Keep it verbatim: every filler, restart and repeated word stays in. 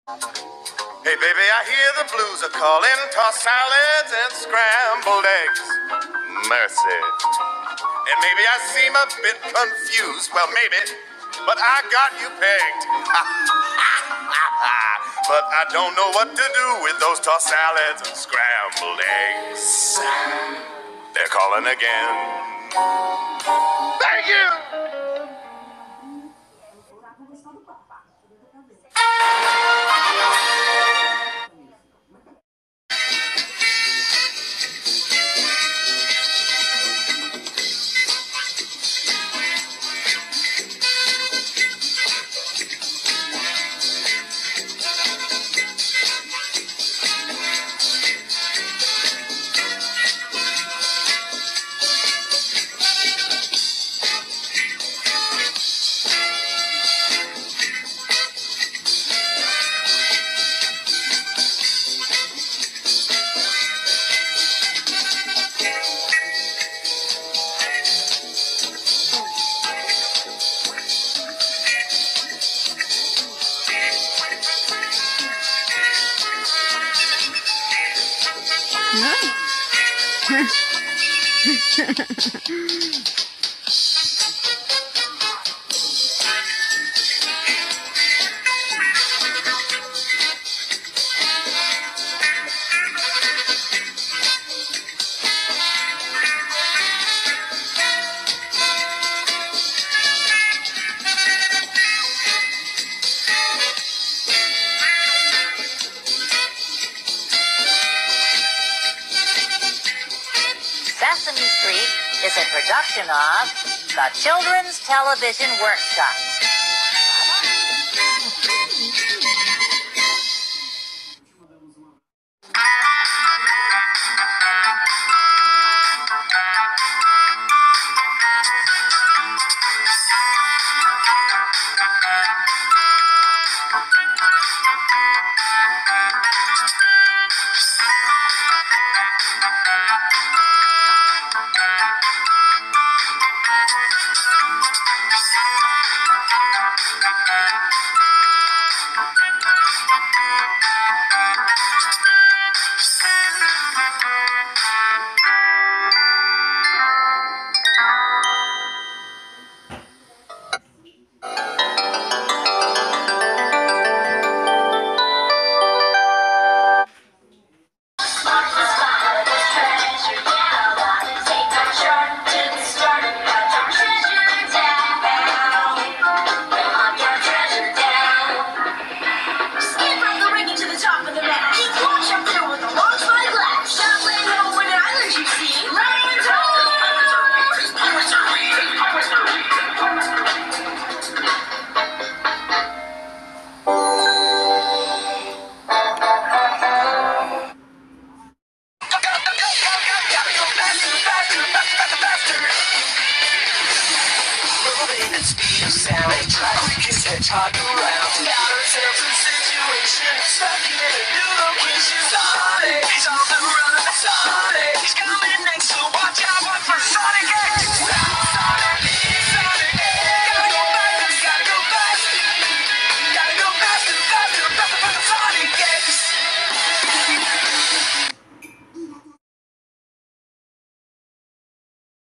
Hey baby, I hear the blues are calling, tossed salads and scrambled eggs. Mercy. And maybe I seem a bit confused, well maybe, but I got you pegged. But I don't know what to do with those tossed salads and scrambled eggs. They're calling again. Thank you! Sesame Street is a production of the Children's Television Workshop. Talk around. Got ourselves a situation, stuck in a new location. Sonic, he's on the run of the Sonic. He's coming next, so watch out for Sonic X.